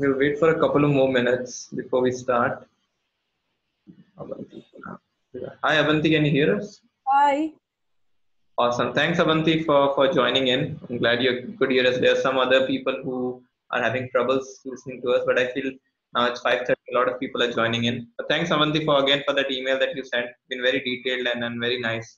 We'll wait for a couple of more minutes before we start. Avanti. Hi, Avanti, can you hear us? Hi. Awesome. Thanks, Avanti, for joining in. I'm glad you could hear us. There are some other people who are having troubles listening to us, but I feel now it's 5:30. A lot of people are joining in. But thanks, Avanti, for that email that you sent. Been very detailed and very nice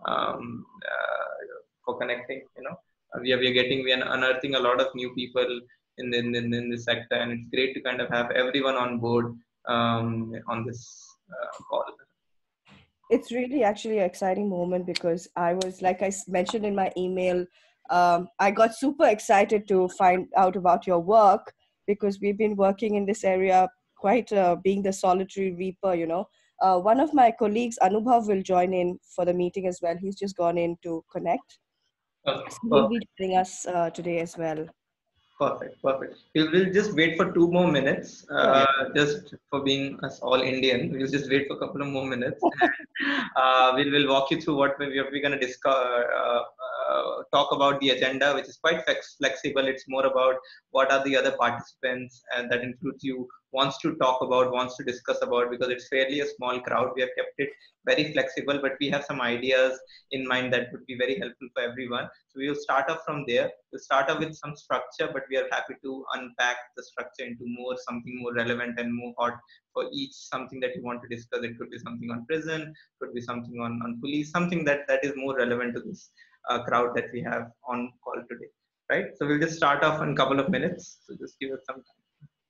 for connecting. We are unearthing a lot of new people in this sector, and it's great to kind of have everyone on board on this call. It's really actually an exciting moment because I was, like I mentioned in my email, I got super excited to find out about your work because we've been working in this area quite being the solitary reaper. One of my colleagues, Anubhav, will join in for the meeting as well. He's just gone in to connect. Okay. So he'll be joining us today as well. Perfect, perfect. We'll just wait for 2 more minutes, just for being us all Indian. We'll just wait for a couple of more minutes. We'll walk you through what we're going to discuss, talk about the agenda, which is quite flexible. It's more about what are the other participants, and that includes you, wants to talk about, wants to discuss about, because it's fairly a small crowd. We have kept it very flexible, but we have some ideas in mind that would be very helpful for everyone. So we will start off from there. We'll start off with some structure, but we are happy to unpack the structure into something more relevant and more hot for each something that you want to discuss. It could be something on prison, could be something on police, something that is more relevant to this crowd that we have on call today. Right? So we'll just start off in a couple of minutes. So just give us some time.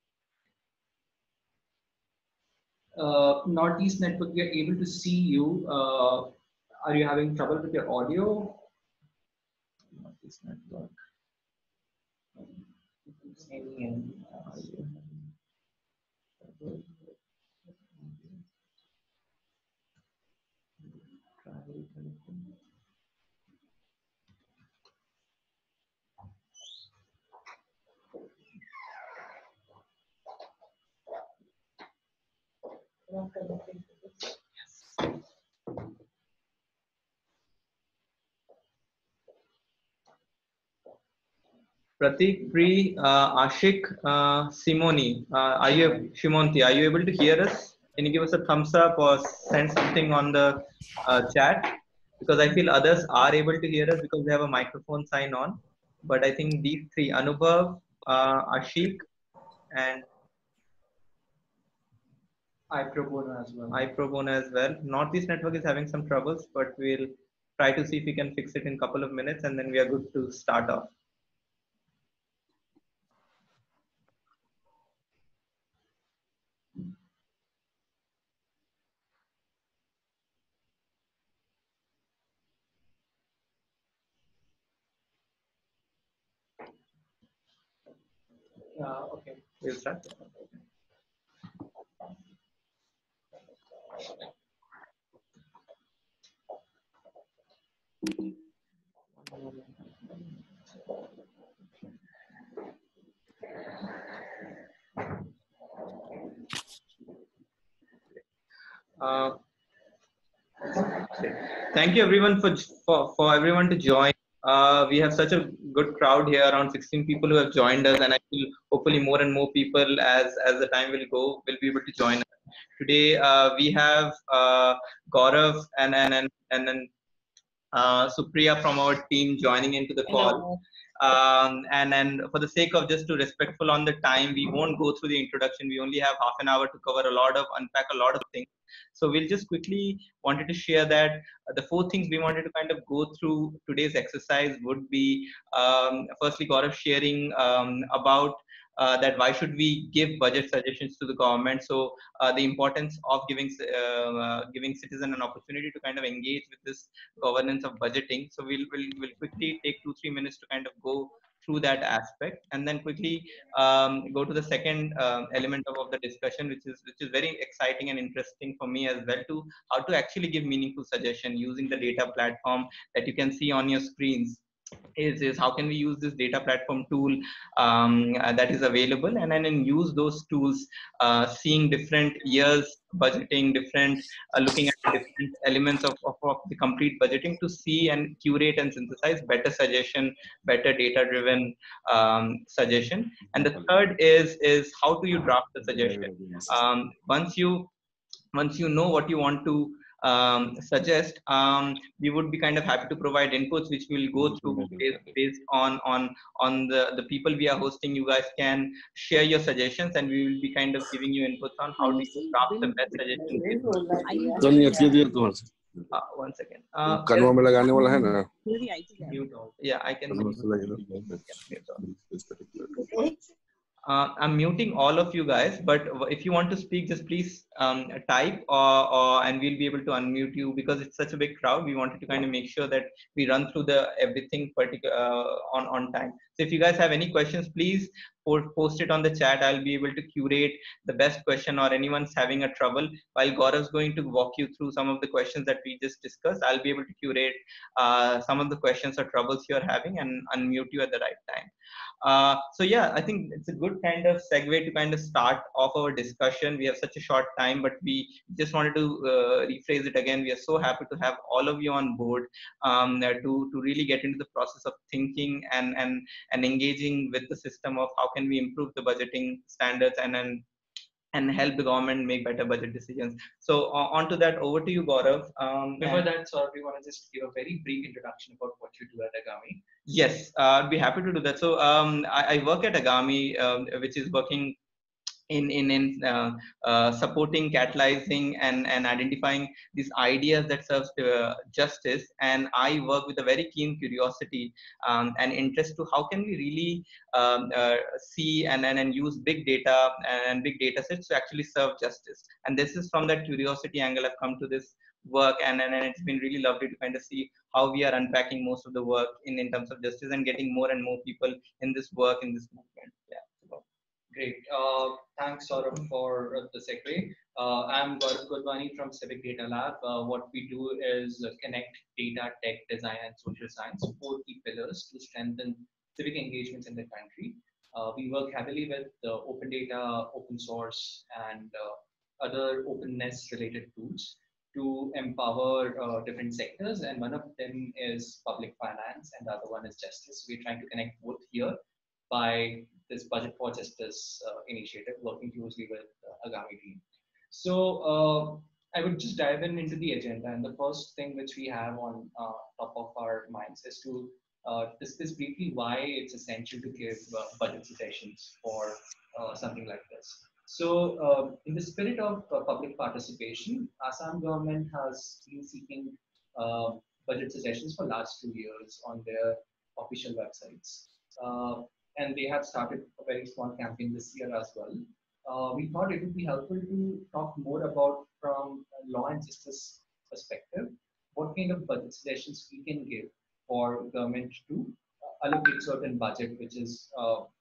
Northeast Network, we are able to see you. Are you having trouble with your audio? Northeast Network. Pratik, Pri, Ashik, Simoni, Shimonti, are you able to hear us? Can you give us a thumbs up or send something on the chat? Because I feel others are able to hear us because they have a microphone sign on. But I think these three, Anubhav, Ashik, and iProbono as well. Northeast Network is having some troubles, but we'll try to see if we can fix it in a couple of minutes, and then we are good to start off. Okay. We'll start. Thank you everyone for everyone to join. We have such a good crowd here, around 16 people who have joined us, and I feel hopefully more and more people as the time will go will be able to join us. Today we have Gaurav and then Supriya from our team joining into the call. And for the sake of just to respectful on the time, we won't go through the introduction. We only have half an hour to cover unpack a lot of things. So we'll just quickly wanted to share that the 4 things we wanted to kind of go through today's exercise would be firstly Gaurav sharing about that why should we give budget suggestions to the government. So the importance of giving citizen an opportunity to kind of engage with this governance of budgeting. So we'll quickly take 2-3 minutes to kind of go through that aspect, and then quickly go to the second element of the discussion, which is very exciting and interesting for me as well, to how to actually give meaningful suggestion using the data platform that you can see on your screens. is how can we use this data platform tool that is available, and then use those tools, seeing different years budgeting, different looking at different elements of the complete budgeting to see and curate and synthesize better suggestion, better data driven suggestion. And the third is how do you draft the suggestion. Once you know what you want to suggest, we would be kind of happy to provide inputs which we'll go through based on the people we are hosting. You guys can share your suggestions, and we will be kind of giving you inputs on how do you draft the best suggestion based on. One second. कनवा में लगाने वाला है ना? Yeah, I can mute all. I'm muting all of you guys, but if you want to speak, just please type and we'll be able to unmute you, because it's such a big crowd. We wanted to kind of make sure that we run through the everything on time. So if you guys have any questions, please post it on the chat. I'll be able to curate the best question, or anyone's having a trouble. While Gaurav's going to walk you through some of the questions that we just discussed, I'll be able to curate some of the questions or troubles you're having and unmute you at the right time. So yeah, I think it's a good kind of segue to kind of start off our discussion. We have such a short time, but we just wanted to rephrase it again. We are so happy to have all of you on board to really get into the process of thinking and engaging with the system of how can we improve the budgeting standards and help the government make better budget decisions. So on to that, over to you, Gaurav. Before that, sir, we want to just give a very brief introduction about what you do at Agami. Yes, I'd be happy to do that. So I work at Agami, which is working in supporting, catalyzing, and identifying these ideas that serves justice. And I work with a very keen curiosity and interest to how can we really see and use big data and big data sets to actually serve justice. And this is from that curiosity angle I've come to this work, and it's been really lovely to kind of see how we are unpacking most of the work in terms of justice and getting more and more people in this work, in this movement. Yeah. Great. Thanks, Saurabh, for the segue. I'm Gaurav Godwani from Civic Data Lab. What we do is connect data, tech, design, and social science, 4 key pillars to strengthen civic engagements in the country. We work heavily with open data, open source, and other openness-related tools to empower different sectors. And one of them is public finance, and the other one is justice. We're trying to connect both here by this Budget4Justice initiative, working closely with Agami team. So I would just dive into the agenda, and the first thing which we have on top of our minds is to discuss briefly why it's essential to give budget suggestions for something like this. So in the spirit of public participation, Assam government has been seeking budget suggestions for last 2 years on their official websites. And they have started a very small campaign this year as well. We thought it would be helpful to talk more about, from a law and justice perspective, what kind of budget suggestions we can give for government to allocate certain budget, which is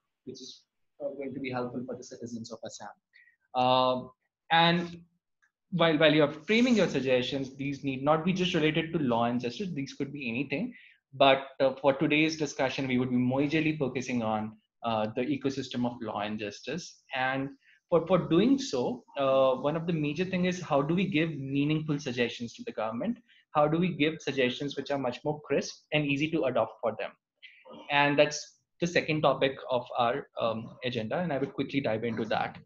going to be helpful for the citizens of Assam. And while you're framing your suggestions, these need not be just related to law and justice. These could be anything. But for today's discussion, we would be majorly focusing on the ecosystem of law and justice. And for doing so, one of the major things is how do we give meaningful suggestions to the government? How do we give suggestions which are much more crisp and easy to adopt for them? And that's the second topic of our agenda, and I will quickly dive into that.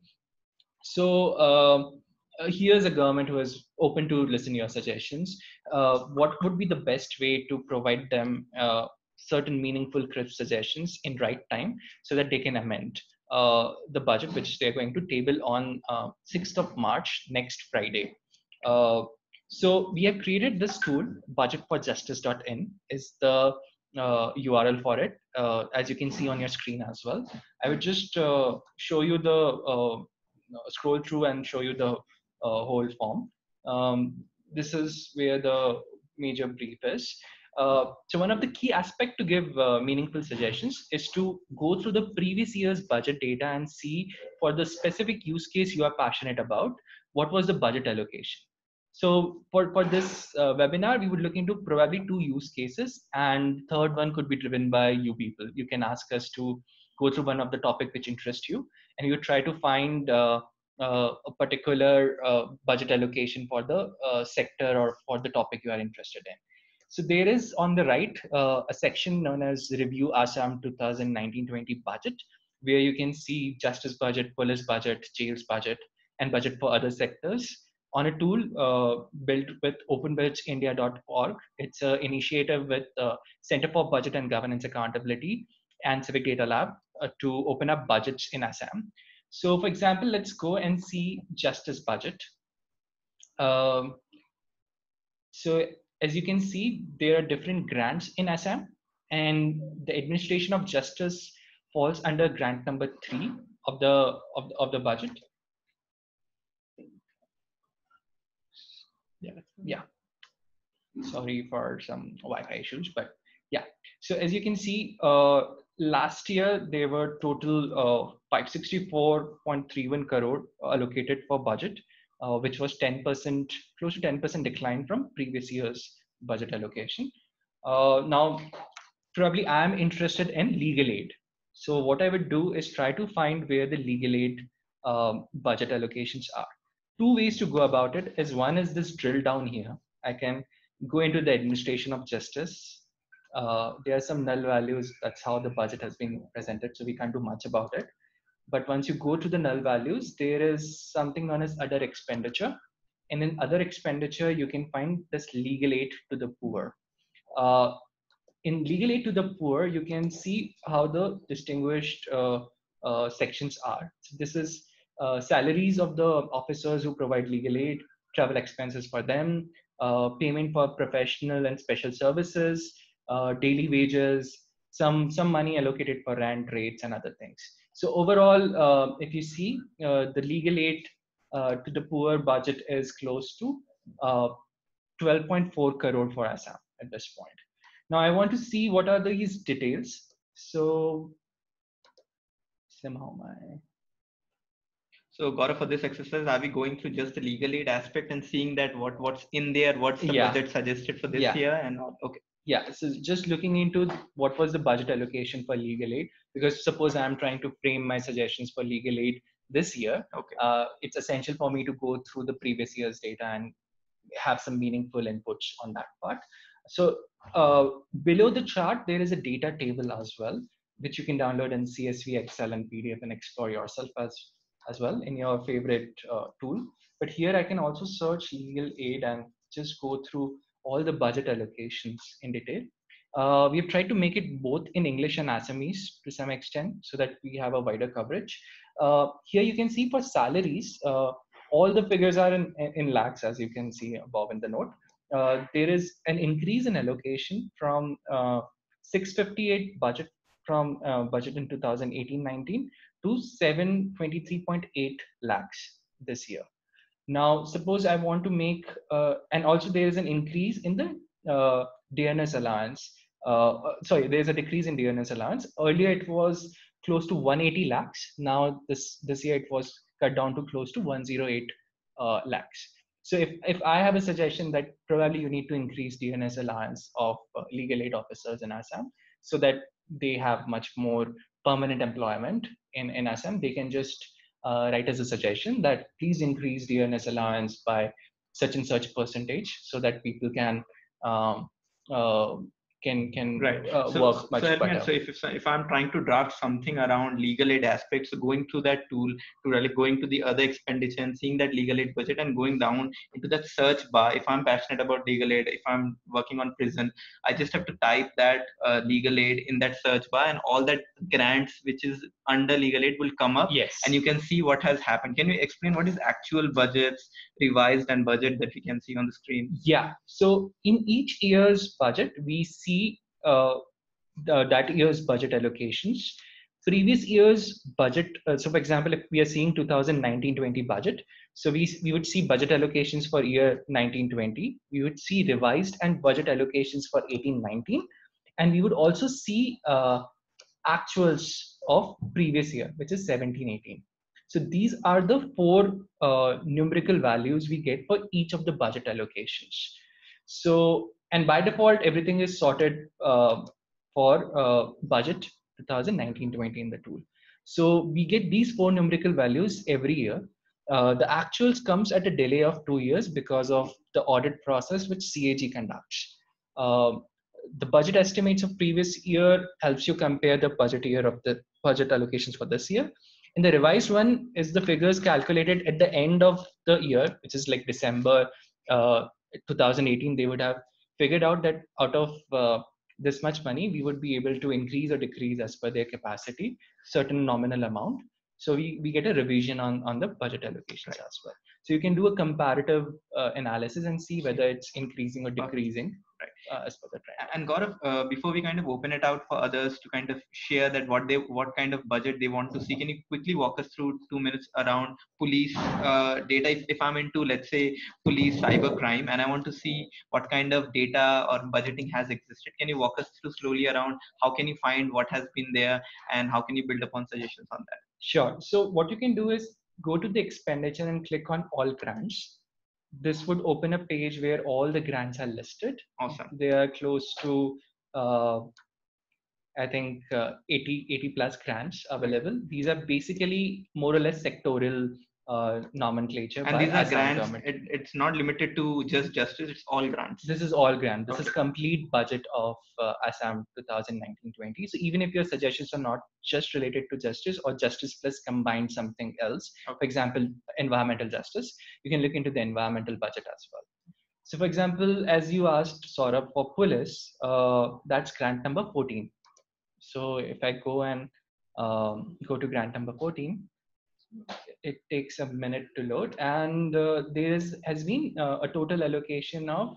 So here's a government who is open to listen to your suggestions. What would be the best way to provide them certain meaningful, crisp suggestions in right time so that they can amend the budget, which they're going to table on 6th of March, next Friday. So we have created this tool, budget4justice.in is the URL for it, as you can see on your screen as well. I would just show you the scroll through and show you the whole form. This is where the major brief is. So one of the key aspects to give meaningful suggestions is to go through the previous year's budget data and see, for the specific use case you are passionate about, what was the budget allocation. So for this webinar, we would look into probably 2 use cases, and third one could be driven by you people. You can ask us to go through one of the topic which interests you, and you try to find a particular budget allocation for the sector or for the topic you are interested in. So there is on the right a section known as Review Assam 2019-20 budget, where you can see justice budget, police budget, jails budget, and budget for other sectors on a tool built with openbudgetindia.org. It's an initiative with Center for Budget and Governance Accountability and Civic Data Lab to open up budgets in Assam. So for example, let's go and see justice budget. So as you can see, there are different grants in Assam, and the administration of justice falls under grant number 3 of the budget. Yeah. Sorry for some Wi-Fi issues, but yeah. So as you can see, last year there were total 564.31 crore allocated for budget, which was 10%, close to 10% decline from previous year's budget allocation. Now, probably I'm interested in legal aid. So what I would do is try to find where the legal aid budget allocations are. 2 ways to go about it is, one is this drill down here. I can go into the administration of justice. There are some null values. That's how the budget has been presented. So we can't do much about it. But once you go to the null values, there is something known as other expenditure. And in other expenditure, you can find this legal aid to the poor. In legal aid to the poor, you can see how the distinguished sections are. So this is salaries of the officers who provide legal aid, travel expenses for them, payment for professional and special services, daily wages, some money allocated for rent rates and other things. So overall, if you see, the legal aid to the poor budget is close to 12.4 crore for Assam at this point. Now I want to see what are these details. So somehow So Gaurav, for this exercise, are we going through just the legal aid aspect and seeing that what's in there, what's the budget suggested for this year, and all? Okay. Yeah, so just looking into what was the budget allocation for legal aid, because suppose I'm trying to frame my suggestions for legal aid this year. Okay. It's essential for me to go through the previous year's data and have some meaningful inputs on that part. So below the chart, there is a data table as well, which you can download in CSV, Excel, and PDF and explore yourself as well in your favorite tool. But here I can also search legal aid and just go through all the budget allocations in detail. We've tried to make it both in English and Assamese to some extent so that we have a wider coverage. Here you can see for salaries, all the figures are in lakhs, as you can see above in the note. There is an increase in allocation from 658 budget from budget in 2018-19 to 723.8 lakhs this year. Now, suppose I want to make, and also there is an increase in the DNS allowance. Sorry, there's a decrease in DNS allowance. Earlier it was close to 180 lakhs. Now this year it was cut down to close to 108 lakhs. So if I have a suggestion that probably you need to increase DNS allowance of legal aid officers in Assam so that they have much more permanent employment in Assam, they can just write as a suggestion that please increase DNS allowance by such and such percentage so that people can work much better. So if I'm trying to draft something around legal aid aspects, so going through that tool to really going to the other expenditure and seeing that legal aid budget and going down into that search bar. If I'm passionate about legal aid, if I'm working on prison, I just have to type that legal aid in that search bar, and all that grants which is under legal aid will come up. Yes. And you can see what has happened. Can you explain what is actual budgets, revised and budget that we can see on the screen? Yeah. So in each year's budget, we see that year's budget allocations. Previous year's budget, so for example, if we are seeing 2019-20 budget, so we would see budget allocations for year 19-20, we would see revised and budget allocations for 18-19, and we would also see actuals of previous year, which is 17-18. So these are the four numerical values we get for each of the budget allocations. So, and by default, everything is sorted for budget 2019-20 in the tool. So we get these four numerical values every year. The actuals comes at a delay of 2 years because of the audit process which CAG conducts. The budget estimates of previous year helps you compare the budget year of the budget allocations for this year. And the revised one is the figures calculated at the end of the year, which is like December 2018. They would have figured out that out of this much money, we would be able to increase or decrease as per their capacity, certain nominal amount. So we get a revision on the budget allocations as well. So you can do a comparative analysis and see whether it's increasing or decreasing as per the trend. And Gaurav, before we kind of open it out for others to kind of share that what kind of budget they want to see, can you quickly walk us through 2 minutes around police data? If I'm into, let's say, police cyber crime, and I want to see what kind of data or budgeting has existed, can you walk us through slowly around how can you find what has been there and how can you build upon suggestions on that? Sure. So what you can do is go to the expenditure and click on all grants. This would open a page where all the grants are listed. Awesome. They are close to, I think, 80 plus grants available. These are basically more or less sectorial nomenclature. And these are grants, it's not limited to just justice, it's all grants. This is all grant. This is complete budget of Assam 2019-20. So even if your suggestions are not just related to justice or justice plus combine something else, for example, environmental justice, you can look into the environmental budget as well. So for example, as you asked, Saurabh, for police, that's grant number 14. So if I go and go to grant number 14, it takes a minute to load, and there has been a total allocation of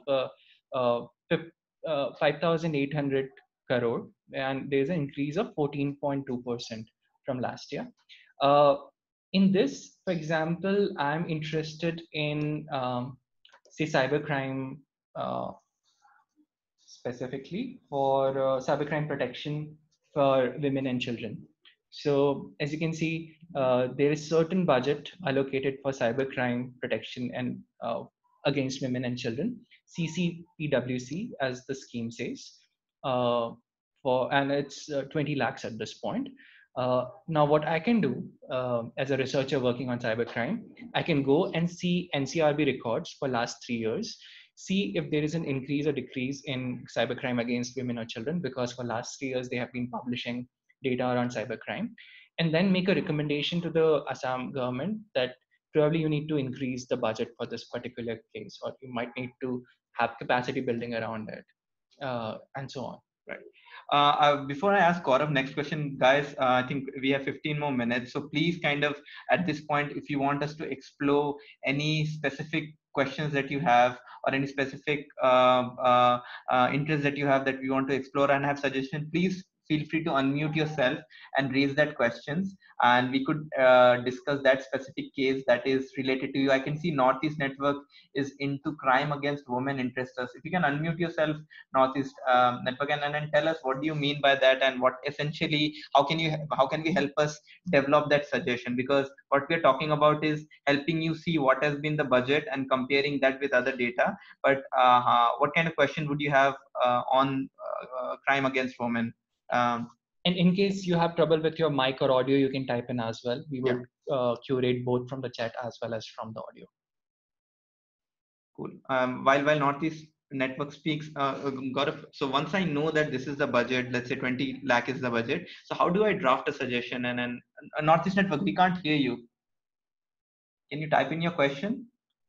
5,800 crore, and there's an increase of 14.2% from last year. In this, for example, I'm interested in say cybercrime specifically for cybercrime protection for women and children. So as you can see, there is certain budget allocated for cybercrime protection and against women and children, CCPWC as the scheme says, and it's 20 lakhs at this point. Now what I can do as a researcher working on cybercrime, I can go and see NCRB records for last 3 years, see if there is an increase or decrease in cybercrime against women or children, because for last 3 years they have been publishing data around cybercrime, and then make a recommendation to the Assam government that probably you need to increase the budget for this particular case, or you might need to have capacity building around it, and so on. Right. Before I ask Gaurav next question, guys, I think we have 15 more minutes. So please kind of at this point, if you want us to explore any specific questions that you have or any specific interest that you have that we want to explore and have suggestion, please feel free to unmute yourself and raise that questions, and we could discuss that specific case that is related to you. I can see Northeast Network is into crime against women interest us. If you can unmute yourself, Northeast Network, and then tell us what do you mean by that, and what essentially how can we help us develop that suggestion, because what we're talking about is helping you see what has been the budget and comparing that with other data. But what kind of question would you have on crime against women? And in case you have trouble with your mic or audio, you can type in as well. We would curate both from the chat as well as from the audio. Cool. While Northeast Network speaks, Gaurav, so once I know that this is the budget, let's say 20 lakh is the budget, so how do I draft a suggestion? And Northeast Network, we can't hear you. Can you type in your question?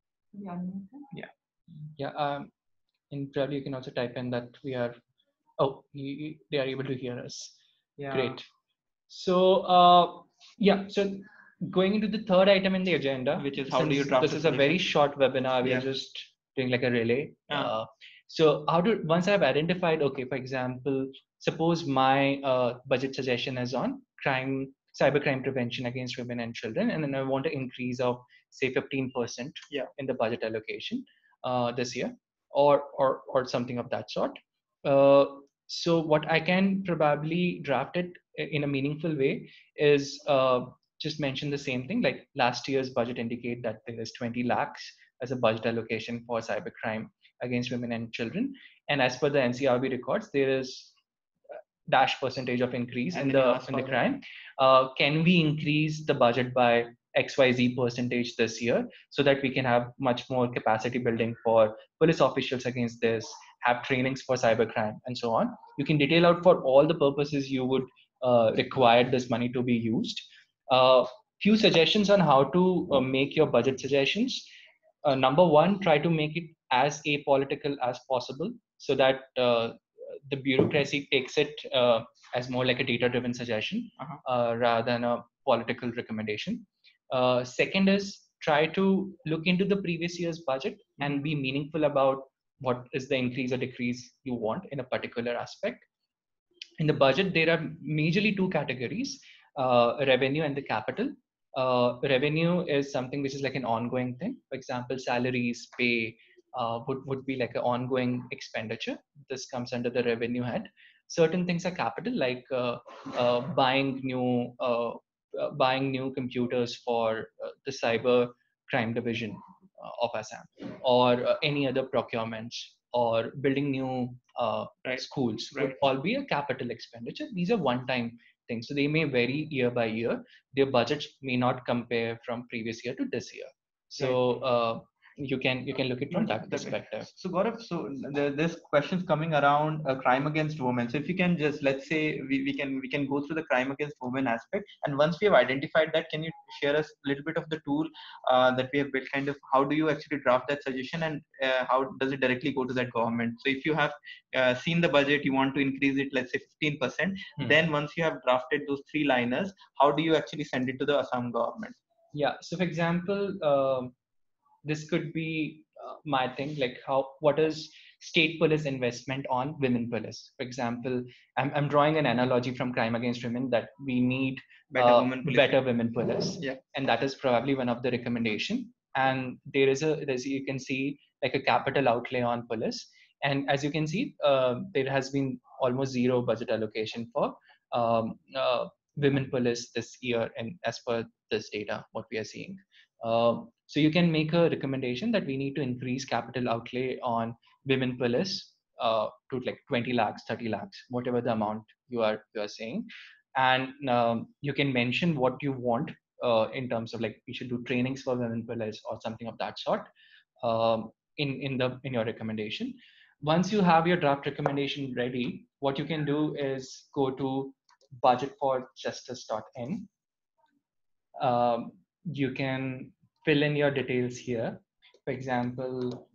Yeah. And probably you can also type in that we are. Oh, they are able to hear us. Yeah. Great. So so going into the third item in the agenda, which is how do you draft? This is a very short webinar. We are just doing like a relay. So once I've identified, okay, for example, suppose my budget suggestion is on cybercrime prevention against women and children, and then I want an increase of say 15% in the budget allocation this year, or something of that sort. So what I can probably draft it in a meaningful way is just mention the same thing. Like last year's budget indicate that there is 20 lakhs as a budget allocation for cybercrime against women and children. And as per the NCRB records, there is dash percentage of increase in the crime. Can we increase the budget by XYZ percentage this year so that we can have much more capacity building for police officials against this, have trainings for cybercrime, and so on? You can detail out for all the purposes you would require this money to be used. Few suggestions on how to make your budget suggestions. Number one, try to make it as apolitical as possible so that the bureaucracy takes it as more like a data-driven suggestion rather than a political recommendation. Second is try to look into the previous year's budget and be meaningful about what is the increase or decrease you want in a particular aspect. In the budget, there are majorly two categories, revenue and the capital. Revenue is something which is like an ongoing thing. For example, salaries, pay would be like an ongoing expenditure. This comes under the revenue head. Certain things are capital, like buying new computers for the cyber crime division of Assam, or any other procurements, or building new schools would all be a capital expenditure. These are one-time things, so they may vary year by year. Their budgets may not compare from previous year to this year. So you can look at it from that perspective. So Gaurav, so there's questions coming around crime against women. So if you can just, let's say we can go through the crime against women aspect, and once we have identified that, can you share us a little bit of the tool that we have built? Kind of how do you actually draft that suggestion, and how does it directly go to that government? So if you have seen the budget, you want to increase it, let's say 15%, then once you have drafted those three liners, how do you actually send it to the Assam government? Yeah. So for example, this could be my thing, like what is state police investment on women police? For example, I'm drawing an analogy from crime against women that we need better women police. Yeah. And that is probably one of the recommendation. And there's you can see like a capital outlay on police. And as you can see, there has been almost zero budget allocation for women police this year, and as per this data, what we are seeing. So you can make a recommendation that we need to increase capital outlay on women police to like 20 lakhs, 30 lakhs, whatever the amount you are saying. And you can mention what you want in terms of like we should do trainings for women police or something of that sort in your recommendation. Once you have your draft recommendation ready, what you can do is go to budget4justice.in. You can fill in your details here. For example,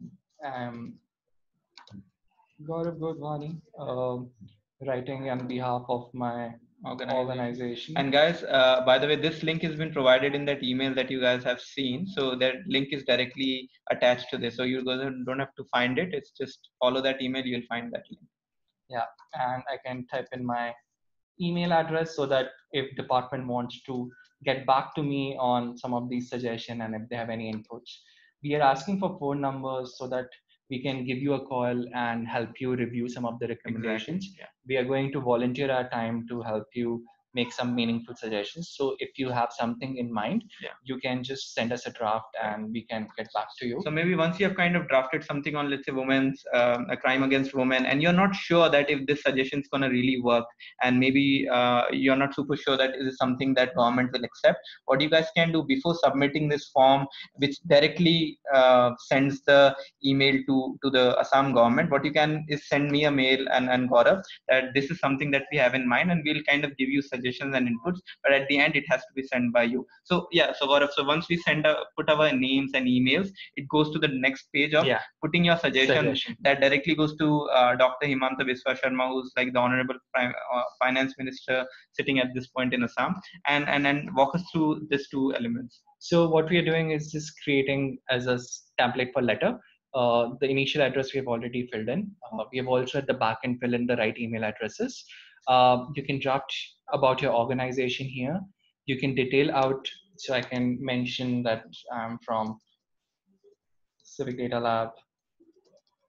Gaurav Godwani, writing on behalf of my organization. And guys, by the way, this link has been provided in that email that you guys have seen. So that link is directly attached to this. So you guys don't have to find it. It's just follow that email, you'll find that link. Yeah, and I can type in my email address so that if department wants to get back to me on some of these suggestions and if they have any inputs, we are asking for phone numbers so that we can give you a call and help you review some of the recommendations. Exactly. Yeah. We are going to volunteer our time to help you make some meaningful suggestions. So if you have something in mind, you can just send us a draft and we can get back to you. So maybe once you have kind of drafted something on, let's say, women's a crime against women, and you're not sure that if this suggestion is going to really work, and maybe you're not super sure that is something that government will accept, what you guys can do before submitting this form, which directly sends the email to the Assam government, what you can is send me a mail and Gaurav that this is something that we have in mind, and we'll kind of give you suggestions and inputs, but at the end it has to be sent by you. So yeah, so Gaurav, so once we put our names and emails, it goes to the next page of putting your suggestion. That directly goes to Dr. Himanta Biswa Sharma, who's like the honorable finance minister sitting at this point in Assam, and walk us through these two elements. So what we are doing is just creating as a template for letter. The initial address we have already filled in. We have also at the back end fill in the right email addresses. You can draft about your organization here. You can detail out, so I can mention that I'm from Civic Data Lab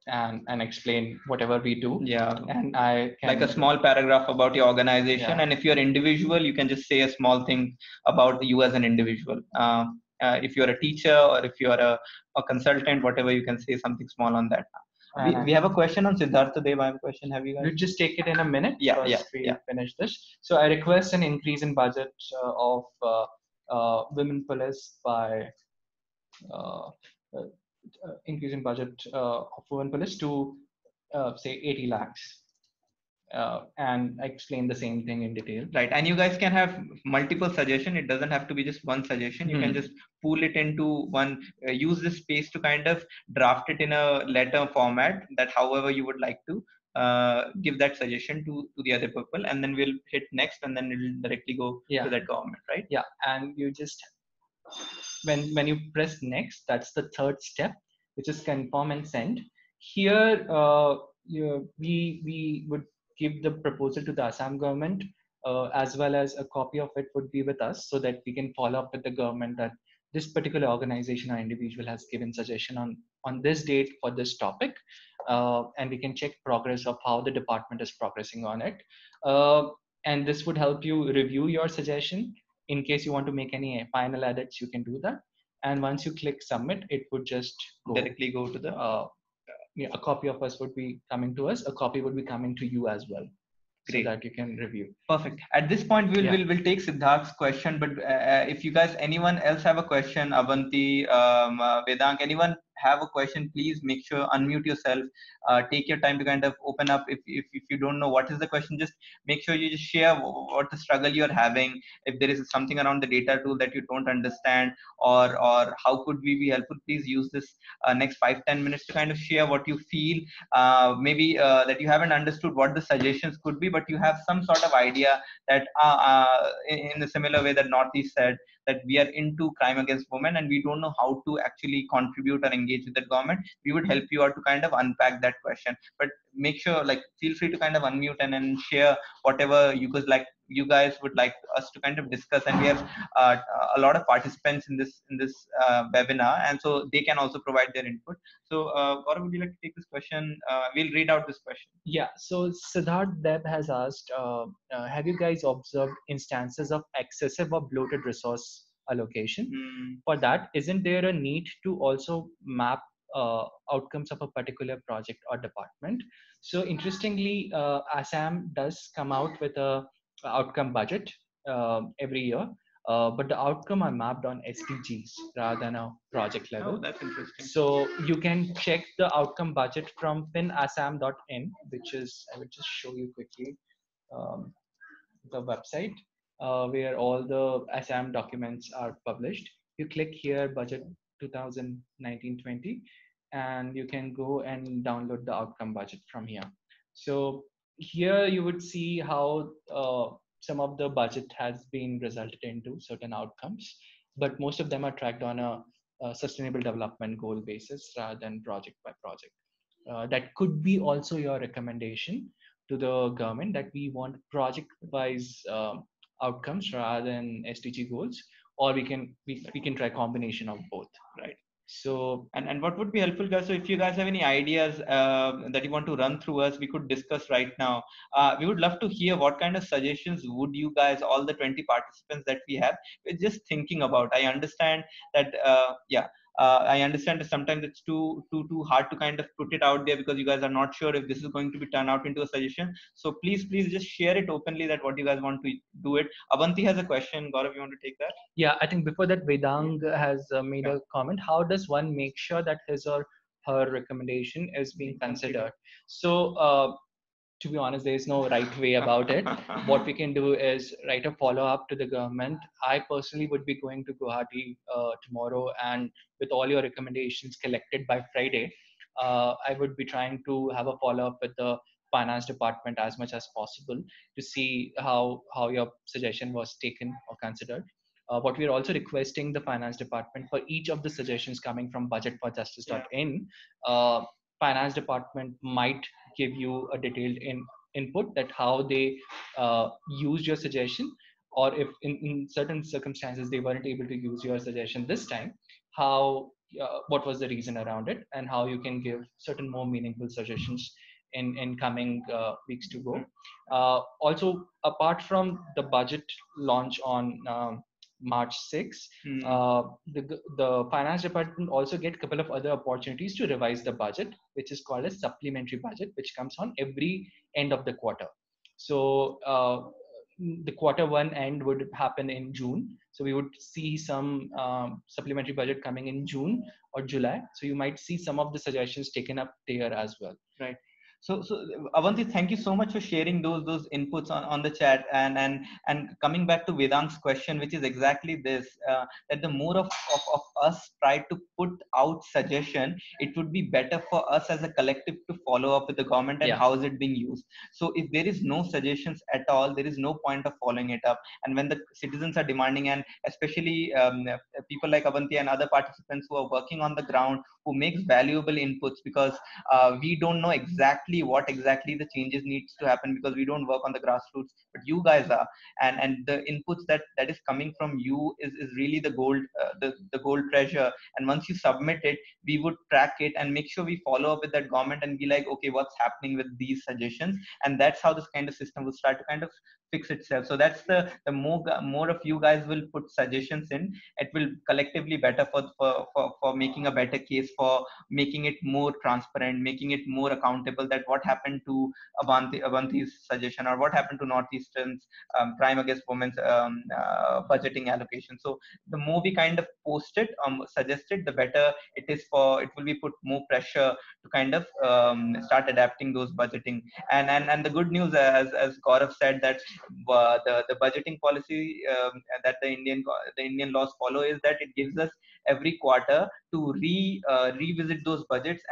and explain whatever we do. Yeah. And I can, like a small paragraph about your organization. Yeah. And if you're individual, you can just say a small thing about you as an individual. If you're a teacher or if you're a consultant, whatever, you can say something small on that. We have a question on Siddhartha Dev. I have a question. Have you guys? We'll just take it in a minute. Yeah, We finish this. So I request an increase in budget of women police by increase in budget of women police to say 80 lakhs. And I explain the same thing in detail. Right, and you guys can have multiple suggestions. It doesn't have to be just one suggestion. You can just pool it into one. Use this space to kind of draft it in a letter format, that however you would like to give that suggestion to the other people, and then we'll hit next, and then it'll directly go to that government, right? Yeah, and you just when you press next, that's the third step, which is confirm and send. Here, we would give the proposal to the Assam government, as well as a copy of it would be with us, so that we can follow up with the government that this particular organization or individual has given suggestion on this date for this topic, and we can check progress of how the department is progressing on it. And this would help you review your suggestion. In case you want to make any final edits, you can do that. And once you click submit, it would just directly go to the a copy of us would be coming to us, a copy would be coming to you as well. Great. So that you can review. Perfect. At this point, we'll take Siddharth's question. But if you guys, anyone else have a question, Avanti, Vedang, anyone have a question, please make sure unmute yourself. Take your time to kind of open up. If you don't know what is the question, just make sure you just share what the struggle you're having. If there is something around the data tool that you don't understand, or how could we be helpful, please use this next 5-10 minutes to kind of share what you feel. Maybe that you haven't understood what the suggestions could be, but you have some sort of idea that in a similar way that Northeast said, that we are into crime against women and we don't know how to actually contribute or engage with the government. We would help you out to kind of unpack that question. But make sure, like, feel free to kind of unmute and then share whatever you guys would like us to kind of discuss. And we have a lot of participants in this webinar, and so they can also provide their input. So Gaurav, would you like to take this question? We'll read out this question. Yeah, so Siddharth Deb has asked, have you guys observed instances of excessive or bloated resource allocation? For that, isn't there a need to also map outcomes of a particular project or department? So interestingly, Assam does come out with a outcome budget every year, but the outcome are mapped on SDGs rather than a project level. Oh, that's interesting. So you can check the outcome budget from finassam.in, which is, I will just show you quickly the website where all the Assam documents are published. You click here, budget 2019-20, and you can go and download the outcome budget from here. So here you would see how some of the budget has been resulted into certain outcomes, but most of them are tracked on a sustainable development goal basis rather than project by project. That could be also your recommendation to the government, that we want project wise outcomes rather than SDG goals, or we can try combination of both, right? So and what would be helpful, guys? So if you guys have any ideas that you want to run through us, we could discuss right now. We would love to hear what kind of suggestions would you guys, all the 20 participants that we have, we're just thinking about. I understand that I understand that sometimes it's too hard to kind of put it out there because you guys are not sure if this is going to be turned out into a suggestion. So please just share it openly, that what you guys want to do it. Avanti has a question. Gaurav, you want to take that? Yeah, I think before that, Vedang has made a comment. How does one make sure that his or her recommendation is being considered? So to be honest, there is no right way about it. What we can do is write a follow-up to the government. I personally would be going to Guwahati tomorrow, and with all your recommendations collected by Friday, I would be trying to have a follow-up with the finance department as much as possible to see how your suggestion was taken or considered. What we are also requesting the finance department, for each of the suggestions coming from budget4justice.in, finance department might give you a detailed input that how they used your suggestion, or if in certain circumstances they weren't able to use your suggestion this time, how what was the reason around it, and how you can give certain more meaningful suggestions in coming weeks to go. Also, apart from the budget launch on March 6th, the finance department also get a couple of other opportunities to revise the budget, which is called a supplementary budget, which comes on every end of the quarter. So the quarter one end would happen in June. So we would see some supplementary budget coming in June or July. So you might see some of the suggestions taken up there as well. Right. So Avanti, thank you so much for sharing those inputs on the chat, and coming back to Vedant's question, which is exactly this, that the more of us try to put out suggestion, it would be better for us as a collective to follow up with the government and how is it being used. So if there is no suggestions at all, there is no point of following it up. And when the citizens are demanding, and especially people like Avanti and other participants who are working on the ground, who makes valuable inputs, because we don't know exactly what exactly the changes needs to happen, because we don't work on the grassroots, but you guys are, and the inputs that is coming from you is really the gold, the gold treasure. And once you submit it, we would track it and make sure we follow up with that government and be like, okay, what's happening with these suggestions? And that's how this kind of system will start to kind of fix itself. So that's the more of you guys will put suggestions in, it will collectively better for making a better case, for making it more transparent, making it more accountable, that what happened to Avanti's suggestion, or what happened to Northeastern's crime against women's budgeting allocation. So the more we kind of post it, suggest it, the better it is, for it will be put more pressure to kind of start adapting those budgeting. And the good news, as Gaurav said, that the budgeting policy that the Indian laws follow is that it gives us every quarter to revisit those budgets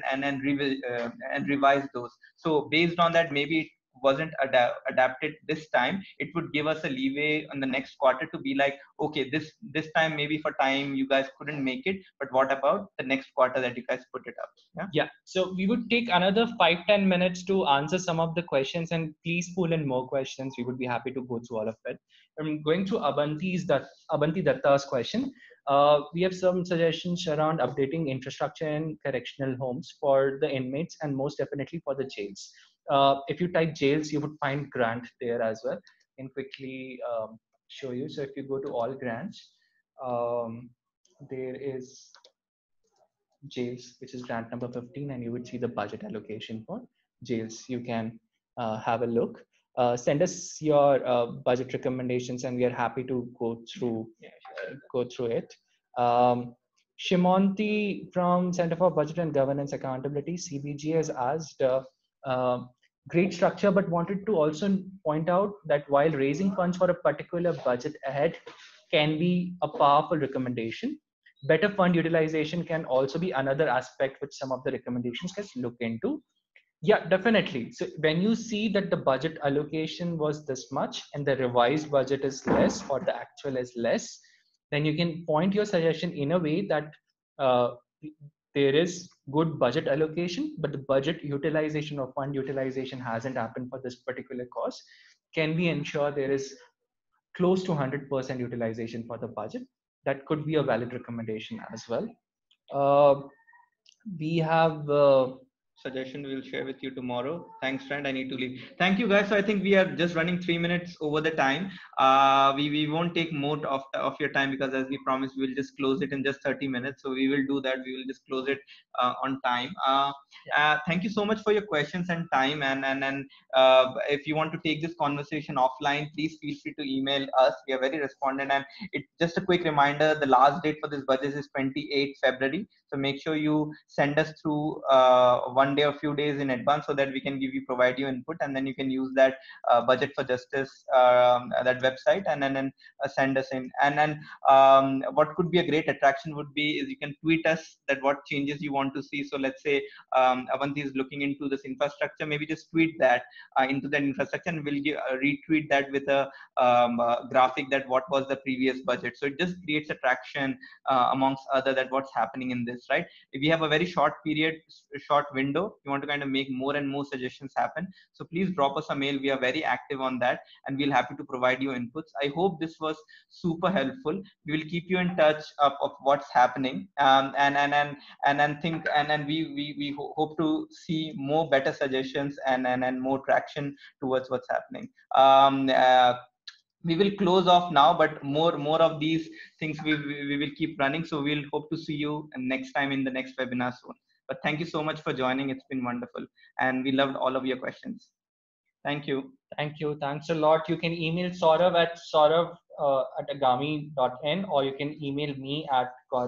and revise those. So based on that, maybe it wasn't adapted this time, it would give us a leeway on the next quarter to be like, okay, this time maybe for time you guys couldn't make it, but what about the next quarter that you guys put it up? Yeah. So we would take another 5-10 minutes to answer some of the questions, and please pull in more questions. We would be happy to go through all of it. I'm going through Abanti Datta's question. We have some suggestions around updating infrastructure in correctional homes for the inmates, and most definitely for the jails. If you type jails, you would find grant there as well. I can quickly show you. So if you go to all grants, there is jails, which is grant number 15, and you would see the budget allocation for jails. You can have a look. Send us your budget recommendations, and we are happy to go through it. Shimonti from Center for Budget and Governance Accountability, CBG, has asked, great structure, but wanted to also point out that while raising funds for a particular budget ahead can be a powerful recommendation, better fund utilization can also be another aspect which some of the recommendations can look into. Yeah, definitely. So when you see that the budget allocation was this much and the revised budget is less, or the actual is less, then you can point your suggestion in a way that there is good budget allocation, but the budget utilization or fund utilization hasn't happened for this particular cause. Can we ensure there is close to 100% utilization for the budget? That could be a valid recommendation as well. We have suggestion we'll share with you tomorrow. Thanks, friend. I need to leave. Thank you, guys. So I think we are just running 3 minutes over the time. We won't take more of your time, because as we promised, we'll just close it in just 30 minutes. So we will do that. We will just close it on time. Thank you so much for your questions and time. And if you want to take this conversation offline, please feel free to email us. We are very respondent. And it's just a quick reminder, the last date for this budget is 28 February. So make sure you send us through one day or few days in advance, so that we can provide you input, and then you can use that Budget4Justice, that website, and then send us in. And then what could be a great attraction would be is you can tweet us that what changes you want to see. So let's say Avanti is looking into this infrastructure, maybe just tweet that into that infrastructure, and we'll retweet that with a graphic that what was the previous budget. So it just creates attraction amongst other, that what's happening in this, right? If we have a very short period, short window window. We want to kind of make more and more suggestions happen. So please drop us a mail. We are very active on that, and we'll happy to provide you inputs. I hope this was super helpful. We will keep you in touch of what's happening, and we hope to see more better suggestions and more traction towards what's happening. We will close off now, but more of these things we will keep running. So we'll hope to see you next time in the next webinar soon. But thank you so much for joining. It's been wonderful, and we loved all of your questions. Thank you. Thank you. Thanks a lot. You can email Saurav at saurav@agami.in, or you can email me at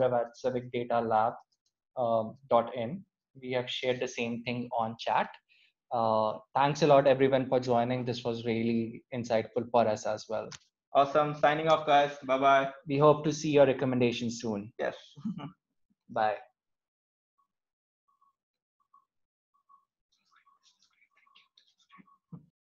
gaurav@civicdatalab.in. We have shared the same thing on chat. Thanks a lot, everyone, for joining. This was really insightful for us as well. Awesome. Signing off, guys. Bye-bye. We hope to see your recommendations soon. Yes. Bye.